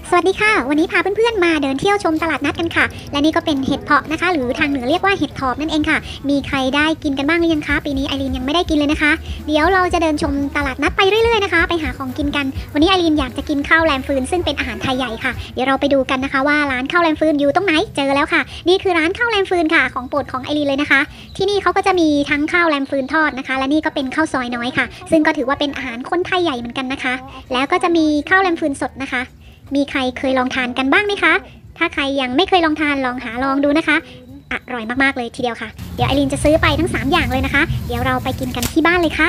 สวัสดีค่ะวันนี้พาเพื่อนๆมาเดินเที่ยวชมตลาดนัดกันค่ะและนี่ก็เป็นเห็ดเพาะนะคะหรือทางเหนือเรียกว่าเห็ดถอบนั่นเองค่ะมีใครได้กินกันบ้างหรือยังคะปีนี้ไอรีนยังไม่ได้กินเลยนะคะเดี๋ยวเราจะเดินชมตลาดนัดไปเรื่อยๆนะคะไปหาของกินกันวันนี้ไอรีนอยากจะกินข้าวแรมฟืนซึ่งเป็นอาหารไทยใหญ่ค่ะเดี๋ยวเราไปดูกันนะคะว่าร้านข้าวแรมฟืนอยู่ตรงไหนเจอแล้วค่ะนี่คือร้านข้าวแรมฟืนค่ะของโปรดของไอรีนเลยนะคะที่นี่เขาก็จะมีทั้งข้าวแรมฟืนทอดนะคะและนี่ก็เป็นข้าวซอยน้อยค่ะซึ่งก็ถือว่าเป็นอาหารคนไทยใหญ่เหมือนกันนะคะแล้วก็จะมีข้าวแรมฟืนสดนะคะมีใครเคยลองทานกันบ้างไหมคะถ้าใครยังไม่เคยลองทานลองดูนะคะอร่อยมากๆเลยทีเดียวค่ะเดี๋ยวไอรินจะซื้อไปทั้ง3อย่างเลยนะคะเดี๋ยวเราไปกินกันที่บ้านเลยค่ะ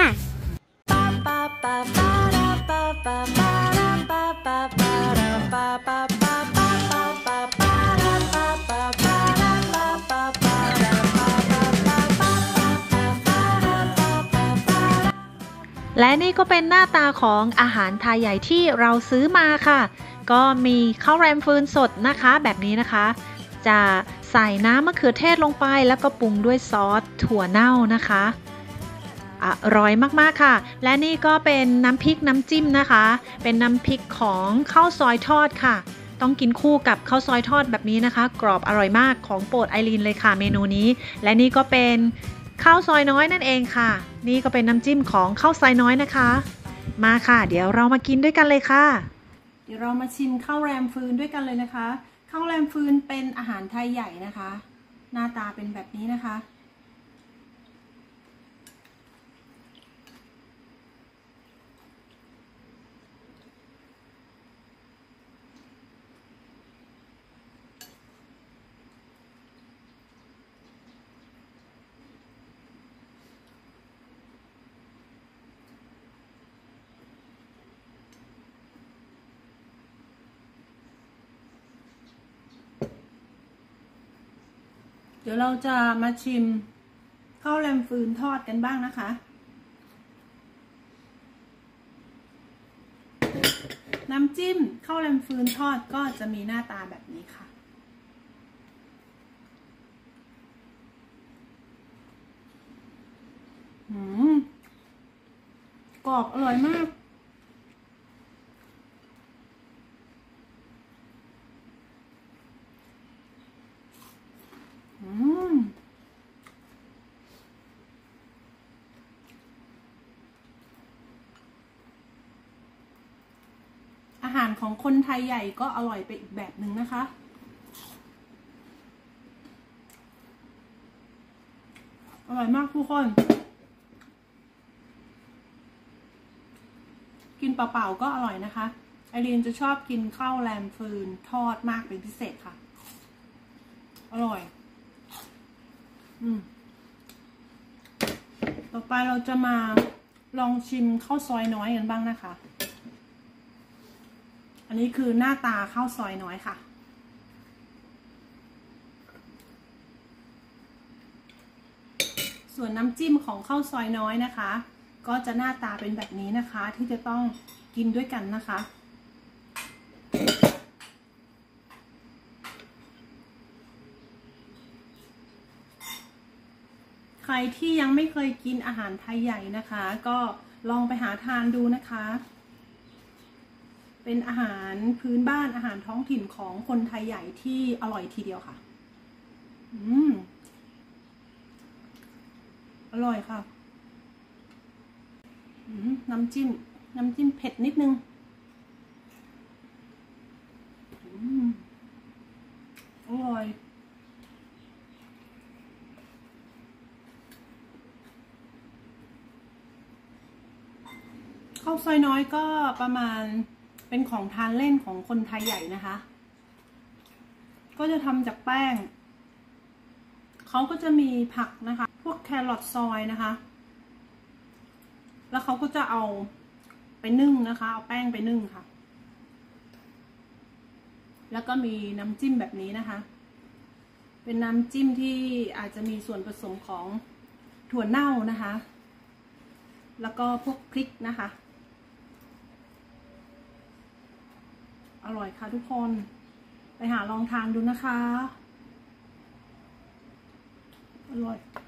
และนี่ก็เป็นหน้าตาของอาหารไทยใหญ่ที่เราซื้อมาค่ะก็มีข้าวแรมฟืนสดนะคะแบบนี้นะคะจะใส่น้ำมะเขือเทศลงไปแล้วก็ปรุงด้วยซอสถั่วเน่านะคะอร่อยมากๆค่ะและนี่ก็เป็นน้ำพริกน้ำจิ้มนะคะเป็นน้ำพริกของข้าวซอยทอดค่ะต้องกินคู่กับข้าวซอยทอดแบบนี้นะคะกรอบอร่อยมากของโปรดไอรีนเลยค่ะเมนูนี้และนี่ก็เป็นข้าวซอยน้อยนั่นเองค่ะนี่ก็เป็นน้ำจิ้มของข้าวซอยน้อยนะคะมาค่ะเดี๋ยวเรามากินด้วยกันเลยค่ะเดี๋ยวเรามาชิมข้าวแรมฟืนด้วยกันเลยนะคะข้าวแรมฟืนเป็นอาหารไทยใหญ่นะคะหน้าตาเป็นแบบนี้นะคะเดี๋ยวเราจะมาชิมข้าวแรมฟืนทอดกันบ้างนะคะน้ำจิ้มข้าวแรมฟืนทอดก็จะมีหน้าตาแบบนี้ค่ะกรอบอร่อยมากอาหารของคนไทยใหญ่ก็อร่อยไปอีกแบบหนึ่งนะคะอร่อยมากทุกคนกินเปล่าๆก็อร่อยนะคะไอรีนจะชอบกินข้าวแรมฟืนทอดมากเป็นพิเศษค่ะอร่อยต่อไปเราจะมาลองชิมข้าวซอยน้อยกันบ้างนะคะอันนี้คือหน้าตาข้าวซอยน้อยค่ะส่วนน้ำจิ้มของข้าวซอยน้อยนะคะก็จะหน้าตาเป็นแบบนี้นะคะที่จะต้องกินด้วยกันนะคะใครที่ยังไม่เคยกินอาหารไทยใหญ่นะคะก็ลองไปหาทานดูนะคะเป็นอาหารพื้นบ้านอาหารท้องถิ่นของคนไทยใหญ่ที่อร่อยทีเดียวค่ะอร่อยค่ะน้ำจิ้มเผ็ดนิดนึงอร่อยข้าวซอยน้อยก็ประมาณเป็นของทานเล่นของคนไทยใหญ่นะคะก็จะทำจากแป้งเขาก็จะมีผักนะคะพวกแครอทซอยนะคะแล้วเขาก็จะเอาไปนึ่งนะคะเอาแป้งไปนึ่งค่ะแล้วก็มีน้ำจิ้มแบบนี้นะคะเป็นน้ำจิ้มที่อาจจะมีส่วนผสมของถั่วเน่านะคะแล้วก็พวกพริกนะคะอร่อยค่ะทุกคนไปหาลองทานดูนะคะอร่อย